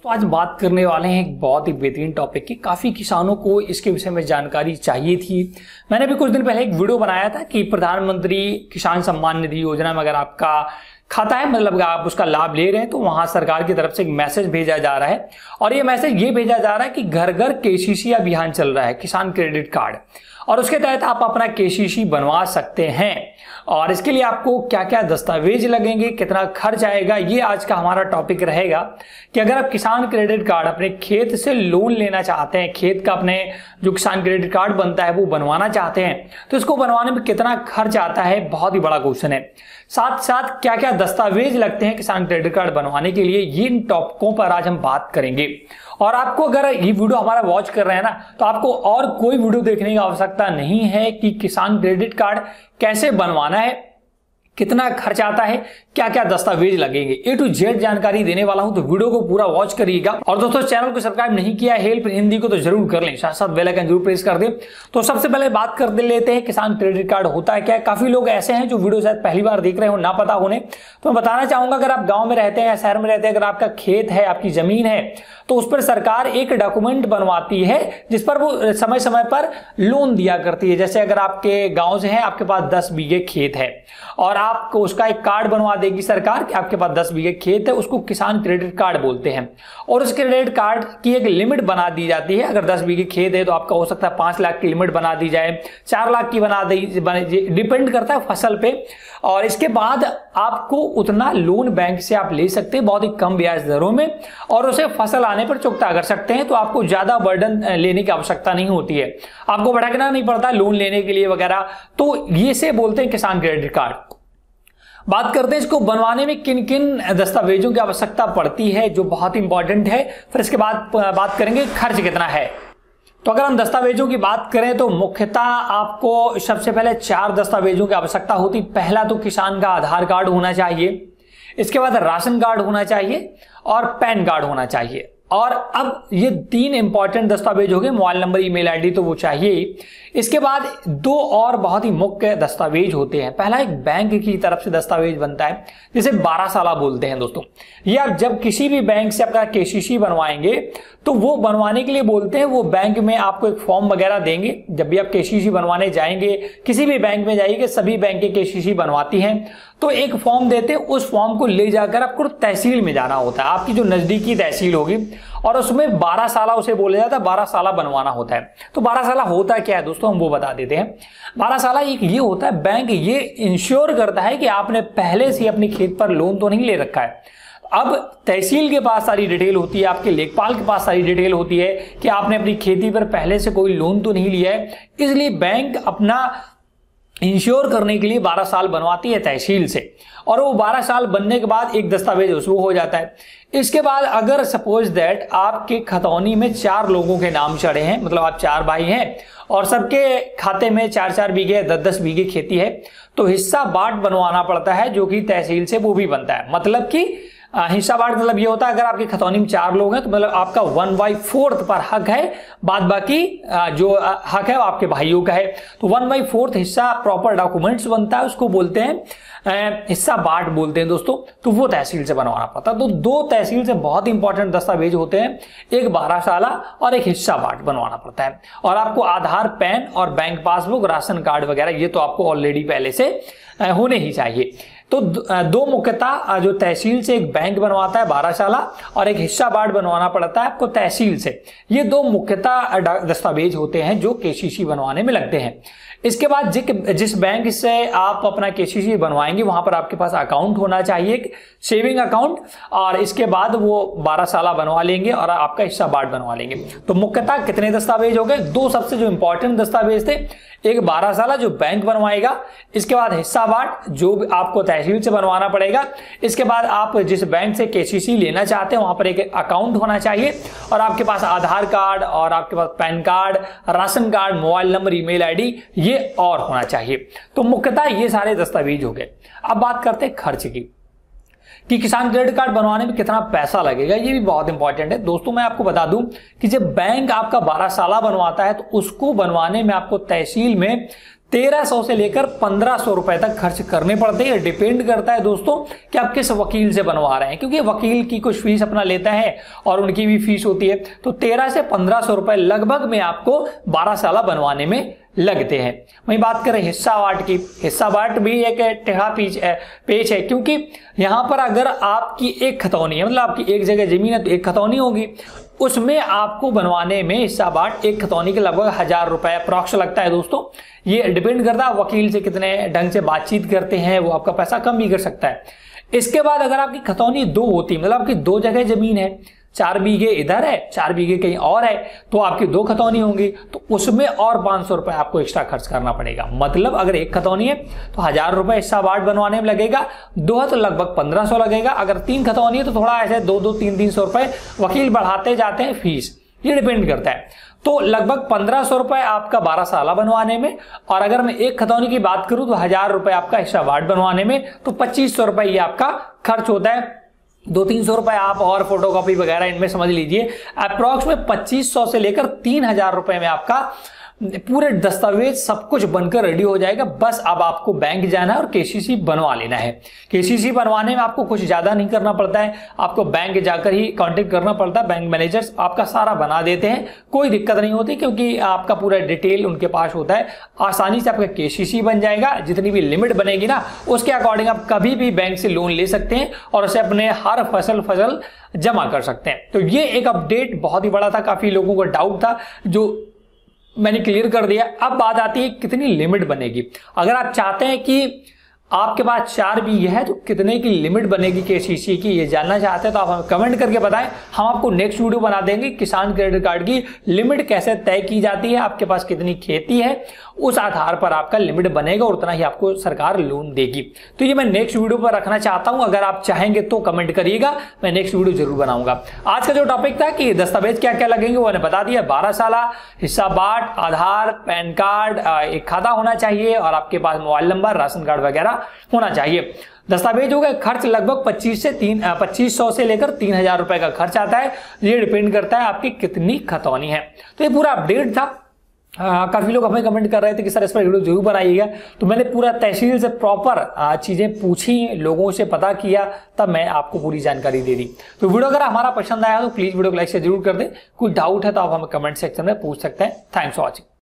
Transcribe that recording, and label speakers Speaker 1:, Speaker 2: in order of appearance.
Speaker 1: तो आज बात करने वाले हैं एक बहुत ही बेहतरीन टॉपिक की। काफ़ी किसानों को इसके विषय में जानकारी चाहिए थी। मैंने भी कुछ दिन पहले एक वीडियो बनाया था कि प्रधानमंत्री किसान सम्मान निधि योजना में अगर आपका खाता है, मतलब आप उसका लाभ ले रहे हैं, तो वहां सरकार की तरफ से एक मैसेज भेजा जा रहा है। और ये मैसेज ये भेजा जा रहा है कि घर घर केसीसी अभियान चल रहा है, किसान क्रेडिट कार्ड, और उसके तहत आप अपना केसीसी बनवा सकते हैं। और इसके लिए आपको क्या क्या दस्तावेज लगेंगे, कितना खर्च आएगा, ये आज का हमारा टॉपिक रहेगा। कि अगर आप किसान क्रेडिट कार्ड अपने खेत से लोन लेना चाहते हैं, खेत का अपने जो किसान क्रेडिट कार्ड बनता है वो बनवाना चाहते हैं, तो इसको बनवाने में कितना खर्च आता है, बहुत ही बड़ा क्वेश्चन है। साथ साथ क्या क्या दस्तावेज लगते हैं किसान क्रेडिट कार्ड बनवाने के लिए, ये इन टॉपिकों पर आज हम बात करेंगे। और आपको अगर ये वीडियो हमारा वॉच कर रहे हैं ना, तो आपको और कोई वीडियो देखने की आवश्यकता नहीं है कि किसान क्रेडिट कार्ड कैसे बनवाना है, कितना खर्च आता है, क्या क्या दस्तावेज लगेंगे, ए टू जेड जानकारी देने वाला हूं। तो वीडियो को पूरा वॉच करिएगा। और दोस्तों, चैनल को सब्सक्राइब नहीं किया है हेल्प हिंदी को, तो जरूर कर लें, साथ साथ बेल आइकन जरूर प्रेस कर दें। तो सबसे पहले बात कर लेते हैं किसान क्रेडिट कार्ड होता है क्या। काफी लोग ऐसे हैं जो वीडियो शायद पहली बार देख रहे हो, ना पता होने, तो मैं बताना चाहूंगा, अगर आप गांव में रहते हैं या शहर में रहते हैं, अगर आपका खेत है, आपकी जमीन है, तो उस पर सरकार एक डॉक्यूमेंट बनवाती है जिस पर वो समय समय पर लोन दिया करती है। जैसे अगर आपके गांव से है, आपके पास 10 बीघे खेत है और आपको उसका एक कार्ड बनवा देगी सरकार कि आपके पास 10 बीघे खेत है, उसको किसान क्रेडिट कार्ड बोलते हैं। और उस क्रेडिट कार्ड की एक लिमिट बना दी जाती है। अगर 10 बीघे खेत है तो आपका हो सकता है 5 लाख की लिमिट बना दी जाए, 4 लाख की बना दी, डिपेंड करता है फसल पे। और इसके बाद आपको उतना लोन बैंक से आप ले सकते हैं बहुत ही कम ब्याज दरों में, और उसे फसल आने पर चुकता कर सकते हैं। तो आपको ज्यादा बर्डन लेने की आवश्यकता नहीं होती है, आपको भटकना नहीं पड़ता लोन लेने के लिए वगैरह। तो ये से बोलते हैं किसान क्रेडिट कार्ड। बात करते हैं इसको बनवाने में किन किन दस्तावेजों की आवश्यकता पड़ती है, जो बहुत इंपॉर्टेंट है। फिर इसके बाद बात करेंगे खर्च कितना है। तो अगर हम दस्तावेजों की बात करें तो मुख्यतः आपको सबसे पहले 4 दस्तावेजों की आवश्यकता होती। पहला तो किसान का आधार कार्ड होना चाहिए, इसके बाद राशन कार्ड होना चाहिए और पैन कार्ड होना चाहिए। और अब ये 3 इंपॉर्टेंट दस्तावेज हो गए, मोबाइल नंबर, ईमेल आईडी तो वो चाहिए। इसके बाद 2 और बहुत ही मुख्य दस्तावेज होते हैं। पहला एक बैंक की तरफ से दस्तावेज बनता है जिसे 12 साला बोलते हैं दोस्तों। ये आप जब किसी भी बैंक से अपना केसीसी बनवाएंगे तो वो बनवाने के लिए बोलते हैं, वो बैंक में आपको एक फॉर्म वगैरह देंगे। जब भी आप केसीसी बनवाने जाएंगे, किसी भी बैंक में जाइए, सभी बैंक के केसीसी बनवाती हैं, तो एक फॉर्म देते हैं। उस फॉर्म को ले जाकर आपको तहसील में जाना होता है, आपकी जो नजदीकी तहसील होगी, और उसमें 12 साला उसे बोला जाता है, 12 साला बनवाना होता है। तो 12 साला होता क्या है दोस्तों, हम वो बता देते हैं। 12 साला एक ये होता है, बैंक ये इंश्योर करता है कि आपने पहले से अपने खेत पर लोन तो नहीं ले रखा है। अब तहसील के पास सारी डिटेल होती है, आपके लेखपाल के पास सारी डिटेल होती है कि आपने अपनी खेती पर पहले से कोई लोन तो नहीं लिया है। इसलिए बैंक अपना इंश्योर करने के लिए 12 साल बनवाती है तहसील से, और वो 12 साल बनने के बाद एक दस्तावेज उसको हो जाता है। इसके बाद अगर सपोज दैट आपके खतौनी में 4 लोगों के नाम चढ़े हैं, मतलब आप 4 भाई हैं और सबके खाते में 4-4 बीघे 10-10 बीघे खेती है, तो हिस्सा बांट बनवाना पड़ता है, जो कि तहसील से वो भी बनता है। मतलब कि हिस्सा बांट मतलब ये होता है, अगर आपकी खतौनी में 4 लोग हैं तो मतलब आपका 1/4 पर हक है, बाद बाकी जो हक है वो आपके भाइयों का है। तो 1/4 हिस्सा प्रॉपर डॉक्यूमेंट्स बनता है, उसको बोलते हैं हिस्सा बांट बोलते हैं दोस्तों। तो वो तहसील से बनवाना पड़ता है। तो 2 तहसील से बहुत इंपॉर्टेंट दस्तावेज होते हैं, एक 12 साला और एक हिस्सा बांट बनवाना पड़ता है। और आपको आधार, पैन और बैंक पासबुक, राशन कार्ड वगैरह ये तो आपको ऑलरेडी पहले से होने ही चाहिए। तो 2 मुख्यतः जो तहसील से एक बैंक बनवाता है 12 साला, और एक हिस्सा बांट बनवाना पड़ता है आपको तहसील से। ये 2 मुख्यतः दस्तावेज होते हैं जो केसीसी बनवाने में लगते हैं। इसके बाद जिस बैंक से आप अपना केसीसी बनवाएंगे वहां पर आपके पास अकाउंट होना चाहिए, सेविंग अकाउंट, और इसके बाद वो 12 साला बनवा लेंगे और आपका हिस्सा बांट बनवा लेंगे। तो मुख्यतः कितने दस्तावेज हो गए, 2 सबसे जो इंपॉर्टेंट दस्तावेज थे, एक 12 साला जो बैंक बनवाएगा, इसके बाद हिस्सा बांट जो आपको तहसील से बनवाना पड़ेगा, इसके बाद आप जिस बैंक से केसीसी लेना चाहते हैं वहां पर एक अकाउंट होना चाहिए, और आपके पास आधार कार्ड और आपके पास PAN card, ration card, mobile number, email ID ये और होना चाहिए। तो मुख्यतः ये सारे दस्तावेज हो गए। अब बात करते हैं खर्च की, कि किसान क्रेडिट कार्ड बनवाने में कितना पैसा लगेगा, ये भी बहुत इंपॉर्टेंट है दोस्तों। मैं आपको बता दूं कि जब बैंक आपका 12 साला बनवाता है तो उसको बनवाने में आपको तहसील में 1300 से लेकर 1500 रुपए तक खर्च करने पड़ते हैं। डिपेंड करता है दोस्तों कि आप किस वकील से बनवा रहे हैं, क्योंकि वकील की कुछ फीस अपना लेता है और उनकी भी फीस होती है। तो 1300 से 1500 रुपए लगभग में आपको 12 साल बनवाने में लगते हैं। वहीं बात करें हिस्सा बांट की, हिस्सा बांट भी एक टेढ़ा पेच है, क्योंकि यहां पर अगर आपकी एक खतौनी है, मतलब आपकी एक जगह जमीन है तो एक खतौनी होगी, उसमें आपको बनवाने में हिस्सा बांट एक खतौनी के लगभग 1000 रुपए अप्रॉक्स लगता है दोस्तों। ये डिपेंड करता है वकील से कितने ढंग से बातचीत करते हैं, वो आपका पैसा कम भी कर सकता है। इसके बाद अगर आपकी खतौनी 2 होती है, मतलब आपकी 2 जगह जमीन है, 4 बीघे इधर है, 4 बीघे कहीं और है, तो आपकी 2 खतौनी होंगी, तो उसमें और 500 रुपए आपको एक्स्ट्रा खर्च करना पड़ेगा। मतलब अगर एक खतौनी है तो 1000 रुपए हिस्सा बांट बनवाने में लगेगा, 2 है तो लगभग 1500 लगेगा, अगर 3 खतौनी है तो थोड़ा ऐसे 2-2, 300 रुपए वकील बढ़ाते जाते हैं फीस, ये डिपेंड करता है। तो लगभग 1500 रुपए आपका 12 साल बनवाने में, और अगर मैं एक खतौनी की बात करूं तो 1000 रुपए आपका हिस्सा बांट बनवाने में, तो 2500 रुपए ये आपका खर्च होता है। 200-300 रुपए आप और फोटोकॉपी वगैरह इनमें समझ लीजिए, अप्रॉक्स में 2500 से लेकर 3000 रुपए में आपका पूरे दस्तावेज सब कुछ बनकर रेडी हो जाएगा। बस अब आपको बैंक जाना है और केसीसी बनवा लेना है। केसीसी बनवाने में आपको कुछ ज्यादा नहीं करना पड़ता है, आपको बैंक जाकर ही कांटेक्ट करना पड़ता है। बैंक मैनेजर्स आपका सारा बना देते हैं, कोई दिक्कत नहीं होती, क्योंकि आपका पूरा डिटेल उनके पास होता है। आसानी से आपका केसीसी बन जाएगा। जितनी भी लिमिट बनेगी ना, उसके अकॉर्डिंग आप कभी भी बैंक से लोन ले सकते हैं और उसे अपने हर फसल जमा कर सकते हैं। तो ये एक अपडेट बहुत ही बड़ा था, काफी लोगों को डाउट था जो मैंने क्लियर कर दिया। अब बात आती है कितनी लिमिट बनेगी। अगर आप चाहते हैं कि आपके पास 4 बीघे है तो कितने की लिमिट बनेगी केसीसी की, ये जानना चाहते हैं तो आप हमें कमेंट करके बताएं। हम आपको नेक्स्ट वीडियो बना देंगे किसान क्रेडिट कार्ड की लिमिट कैसे तय की जाती है, आपके पास कितनी खेती है, उस आधार पर आपका लिमिट बनेगा और उतना ही आपको सरकार लोन देगी। तो ये मैं नेक्स्ट वीडियो पर रखना चाहता हूं, अगर आप चाहेंगे तो कमेंट करिएगा, मैं नेक्स्ट वीडियो जरूर बनाऊंगा। आज का जो टॉपिक था कि दस्तावेज क्या क्या लगेंगे वो मैंने बता दिया। 12 साल हिस्सा बांट, आधार, पैन कार्ड, एक खाता होना चाहिए और आपके पास मोबाइल नंबर, राशन कार्ड वगैरह होना चाहिए। दस्तावेज हो गए। खर्च लगभग 2500 से लेकर 3000 रुपए का खर्च आता है। ये डिपेंड करता है आपकी कितनी खतौनी है। तो ये पूरा अपडेट था। काफी लोग हमें कमेंट कर रहे थे कि सर इस पर वीडियो जरूर बनाइएगा, तो मैंने पूरा तहसील से प्रॉपर चीजें पूछी, लोगों से पता किया, तब मैं आपको पूरी जानकारी दे दी। तो वीडियो अगर हमारा पसंद आया तो प्लीज वीडियो को लाइक से जरूर कर दें। कोई डाउट है तो आप हमें कमेंट सेक्शन में पूछ सकते हैं। Thanks for watching.